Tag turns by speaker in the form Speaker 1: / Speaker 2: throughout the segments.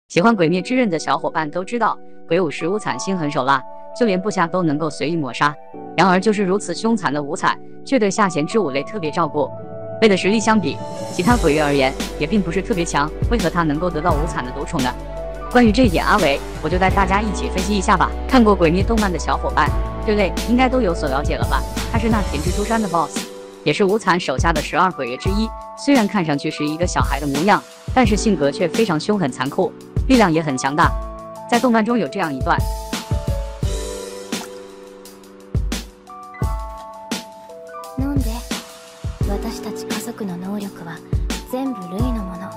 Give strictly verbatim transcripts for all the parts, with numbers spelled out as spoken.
Speaker 1: 喜欢《鬼灭之刃》的小伙伴都知道，鬼武石无惨心狠手辣，就连部下都能够随意抹杀。然而，就是如此凶残的无惨，却对下弦之武类特别照顾。类的实力相比其他鬼月而言，也并不是特别强，为何他能够得到无惨的独宠呢？关于这一点，阿伟我就带大家一起分析一下吧。看过《鬼灭》动漫的小伙伴，对类应该都有所了解了吧？他是那田之出山的 boss， 也是无惨手下的十二鬼月之一。虽然看上去是一个小孩的模样，但是性格却非常凶狠残酷。 力量也很强大，在动漫中有这样一段。
Speaker 2: なんで私たち家族の能力は全部ルイのもの。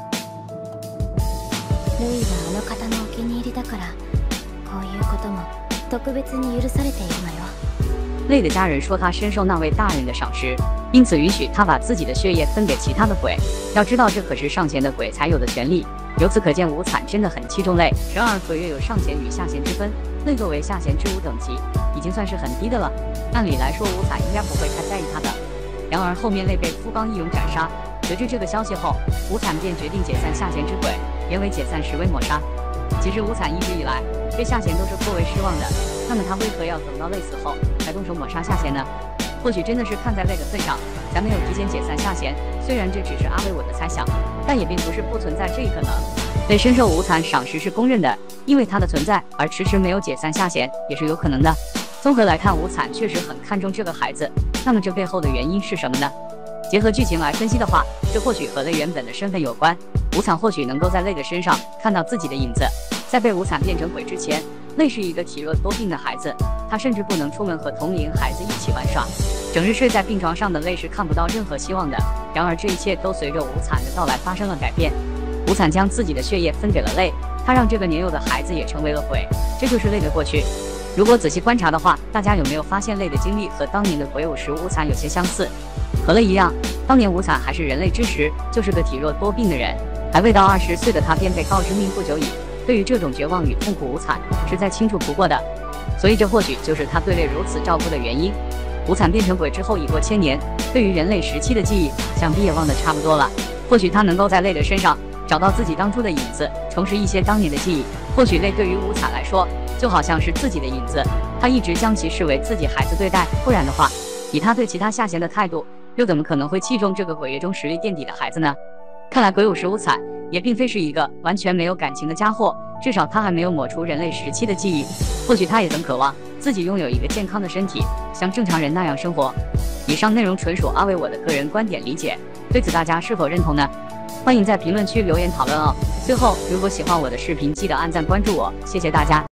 Speaker 2: ルイはあの方のお気に入りだから、こういうことも特別に許されているのよ。
Speaker 1: 类的家人说他深受那位大人的赏识，因此允许他把自己的血液分给其他的鬼。要知道，这可是上弦的鬼才有的权利。 由此可见，无惨真的很器重类。然而，鬼月有上弦与下弦之分，类作为下弦之武等级，已经算是很低的了。按理来说，无惨应该不会太在意他的。然而后面类被富冈义勇斩杀，得知这个消息后，无惨便决定解散下弦之鬼，原为解散实为抹杀。其实无惨一直以来对下弦都是颇为失望的，那么他为何要等到类死后才动手抹杀下弦呢？或许真的是看在类的份上，才没有提前解散下弦。 虽然这只是阿伟我的猜想，但也并不是不存在这一可能。类深受无惨赏识是公认的，因为他的存在而迟迟没有解散下弦也是有可能的。综合来看，无惨确实很看重这个孩子，那么这背后的原因是什么呢？结合剧情来分析的话，这或许和类原本的身份有关。无惨或许能够在类的身上看到自己的影子，在被无惨变成鬼之前，类是一个体弱多病的孩子，他甚至不能出门和同龄孩子一起玩耍。 整日睡在病床上的类是看不到任何希望的。然而这一切都随着无惨的到来发生了改变。无惨将自己的血液分给了类，他让这个年幼的孩子也成为了鬼，这就是类的过去。如果仔细观察的话，大家有没有发现类的经历和当年的鬼武石无惨有些相似？和类一样，当年无惨还是人类之时，就是个体弱多病的人，还未到二十岁的他便被告知命不久矣。对于这种绝望与痛苦，无惨是再清楚不过的，所以这或许就是他对类如此照顾的原因。 无惨变成鬼之后已过千年，对于人类时期的记忆，想必也忘得差不多了。或许他能够在类的身上找到自己当初的影子，重拾一些当年的记忆。或许类对于无惨来说，就好像是自己的影子，他一直将其视为自己孩子对待。不然的话，以他对其他下弦的态度，又怎么可能会器重这个鬼月中实力垫底的孩子呢？看来鬼武石无惨也并非是一个完全没有感情的家伙，至少他还没有抹除人类时期的记忆。或许他也曾渴望 自己拥有一个健康的身体，像正常人那样生活。以上内容纯属阿伟我的个人观点理解，对此大家是否认同呢？欢迎在评论区留言讨论哦。最后，如果喜欢我的视频，记得按赞关注我，谢谢大家。